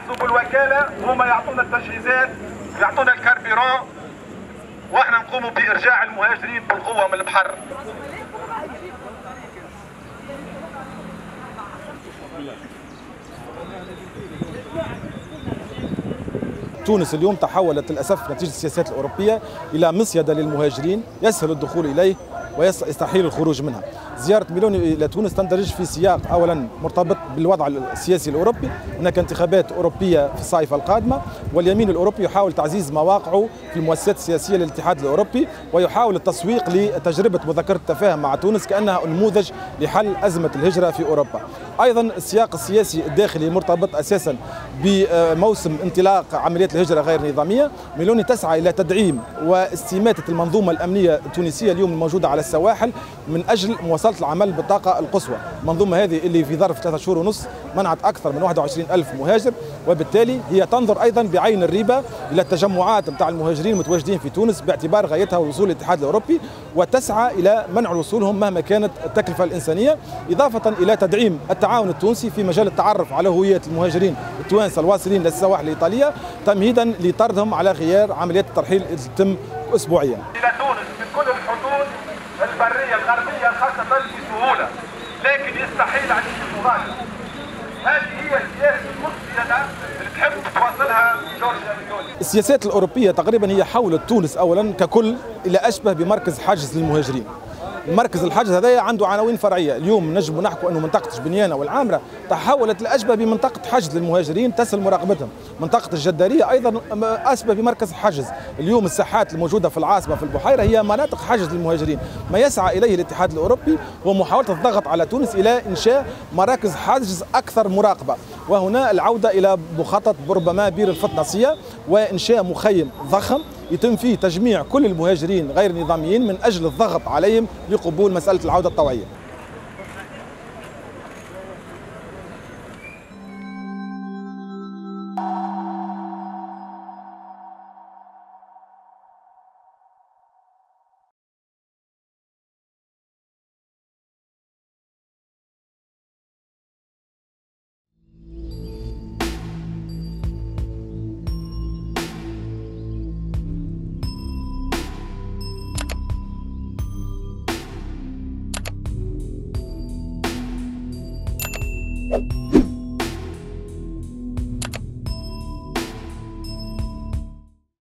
يحظوا بالوكاله وهم يعطونا التجهيزات ويعطونا الكاربيرون، واحنا نقوموا بارجاع المهاجرين بالقوه من البحر. تونس اليوم تحولت للأسف نتيجة السياسات الأوروبية إلى مصيدة للمهاجرين يسهل الدخول إليه ويستحيل الخروج منها. زيارة ميلوني إلى تونس تندرج في سياق أولا مرتبط بالوضع السياسي الأوروبي، هناك انتخابات أوروبية في الصيف القادمة، واليمين الأوروبي يحاول تعزيز مواقعه في المؤسسات السياسية للاتحاد الأوروبي، ويحاول التسويق لتجربة مذكرة التفاهم مع تونس كأنها نموذج لحل أزمة الهجرة في أوروبا. أيضا السياق السياسي الداخلي مرتبط أساسا بموسم انطلاق عمليات الهجرة غير نظامية. ميلوني تسعى إلى تدعيم واستماتة المنظومة الأمنية التونسية اليوم الموجودة على السواحل من أجل مواصلة العمل بالطاقة القصوى. المنظومة هذه اللي في ظرف 3 شهور ونص منعت أكثر من 21,000 مهاجر، وبالتالي هي تنظر أيضا بعين الريبة إلى التجمعات نتاع المهاجرين المتواجدين في تونس باعتبار غايتها وصول الاتحاد الأوروبي، وتسعى إلى منع وصولهم مهما كانت التكلفة الإنسانية، إضافة إلى تدعيم التعاون التونسي في مجال التعرف على هوية المهاجرين التوانسة الواصلين للسواحل الإيطالية تمهيدا لطردهم على غيار عمليات الترحيل اللي تتم أسبوعيا. إلى تونس من كل الحدود البرية الغربية خاصة بسهولة، لكن يستحيل عليه المغادرة. هذه هي السياسة المفسدة اللي تحب تواصلها جورجيا ميلوني. السياسات الأوروبية تقريبا هي حولت تونس أولا ككل إلى أشبه بمركز حاجز للمهاجرين. المركز الحاجز هذا عنده عناوين فرعيه، اليوم نجم نحكوا انه منطقه جبنيانه والعامره تحولت لاشبه بمنطقه حجز للمهاجرين تسهل مراقبتهم، منطقه الجداريه ايضا اشبه بمركز حجز، اليوم الساحات الموجوده في العاصمه في البحيره هي مناطق حجز للمهاجرين، ما يسعى اليه الاتحاد الاوروبي هو محاوله الضغط على تونس الى انشاء مراكز حجز اكثر مراقبه، وهنا العوده الى مخطط ربما بير الفطنسيه وانشاء مخيم ضخم يتم فيه تجميع كل المهاجرين غير النظاميين من أجل الضغط عليهم لقبول مسألة العودة الطوعية.